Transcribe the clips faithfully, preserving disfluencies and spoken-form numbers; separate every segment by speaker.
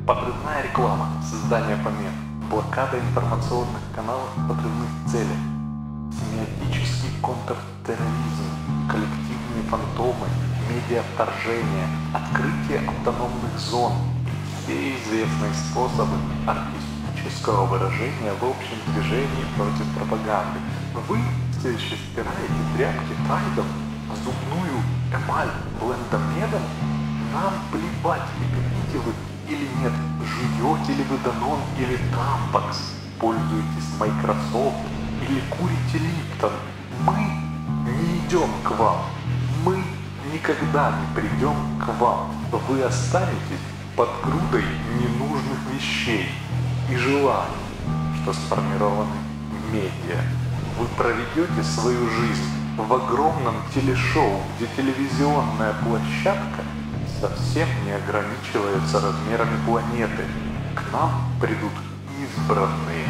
Speaker 1: Подрывная реклама, создание помех, блокада информационных каналов в подрывных целях, семиотический контртерроризм, коллективные фантомы, медиавторжение, открытие автономных зон и все известные способы артистического выражения в общем движении против пропаганды. Вы все еще стираете тряпки тайдом, а зубную эмаль блендомедом? Нам плевать, любите вы или нет, жуете ли вы Данон или Тампакс, пользуетесь Microsoft или курите Липтон. Мы не идем к вам, мы никогда не придем к вам. Вы останетесь под грудой ненужных вещей и желаний, что сформированы в медиа. Вы проведете свою жизнь в огромном телешоу, где телевизионная площадка совсем не ограничивается размерами планеты. К нам придут избранные,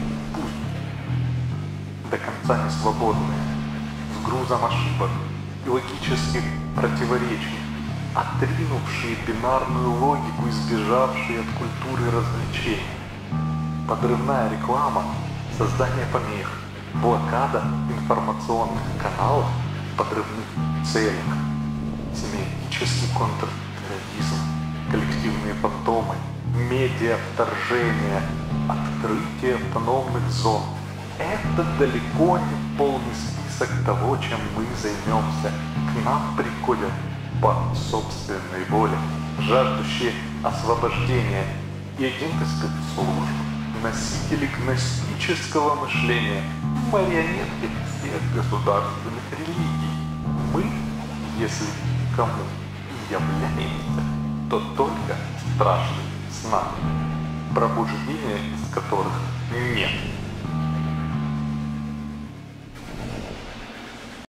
Speaker 1: пусть до конца не свободные, с грузом ошибок и логических противоречий, отринувшие бинарную логику и сбежавшие от культуры развлечений. Подрывная реклама, создание помех, блокада информационных каналов в подрывных целях, семиотический контртерроризм, коллективные фантомы, медиавторжение, открытие автономных зон. Это далеко не полный список того, чем мы займемся. К нам приходят по собственной воле, жаждущие освобождения и агенты спецслужб, носители гностического мышления, марионетки всех государственных религий. Мы, если кому и являемся, то только страшным снам, пробуждения из которых нет.